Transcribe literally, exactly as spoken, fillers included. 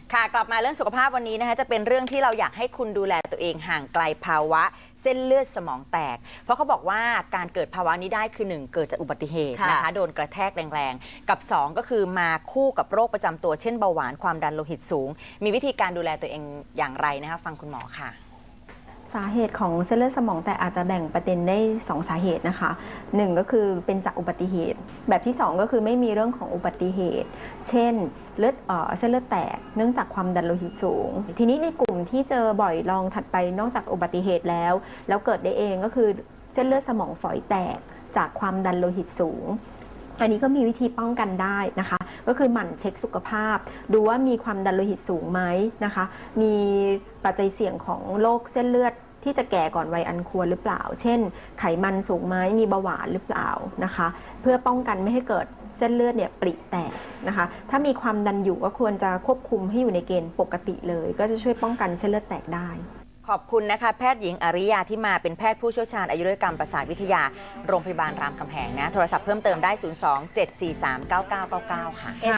ค่ะกลับมาเรื่องสุขภาพวันนี้นะคะจะเป็นเรื่องที่เราอยากให้คุณดูแลตัวเองห่างไกลภาวะเส้นเลือดสมองแตกเพราะเขาบอกว่าการเกิดภาวะนี้ได้คือหนึ่งเกิดจากอุบัติเหตุนะคะโดนกระแทกแรงๆกับสองก็คือมาคู่กับโรคประจำตัวเช่นเบาหวานความดันโลหิตสูงมีวิธีการดูแลตัวเองอย่างไรนะคะฟังคุณหมอค่ะสาเหตุของเส้นเลือดสมองแตกอาจจะแบ่งประเด็นได้สองสาเหตุนะคะหนึ่งก็คือเป็นจากอุบัติเหตุแบบที่สองก็คือไม่มีเรื่องของอุบัติเหตุเช่นเลือดเอ่อเส้นเลือดแตกเนื่องจากความดันโลหิตสูงทีนี้ในกลุ่มที่เจอบ่อยลองถัดไปนอกจากอุบัติเหตุแล้วแล้วเกิดได้เองก็คือเส้นเลือดสมองฝอยแตกจากความดันโลหิตสูงอันนี้ก็มีวิธีป้องกันได้นะคะก็คือหมั่นเช็คสุขภาพดูว่ามีความดันโลหิตสูงไหมนะคะมีปัจจัยเสี่ยงของโรคเส้นเลือดที่จะแก่ก่อนวัยอันควรหรือเปล่าเช่นไขมันสูงไหมมีเบาหวานหรือเปล่านะคะเพื่อป้องกันไม่ให้เกิดเส้นเลือดเนี่ยปริแตกนะคะถ้ามีความดันอยู่ก็ควรจะควบคุมให้อยู่ในเกณฑ์ปกติเลยก็จะช่วยป้องกันเส้นเลือดแตกได้ขอบคุณนะคะแพทย์หญิงอริยาที่มาเป็นแพทย์ผู้เชี่ยวชาญอายุรกรรมประสาทวิทยาโรงพยาบาลรามคำแหงนะโทรศัพท์เพิ่มเติมได้ศูนย์ สอง เจ็ด สี่ สาม เก้า เก้า เก้า เก้าค่ะ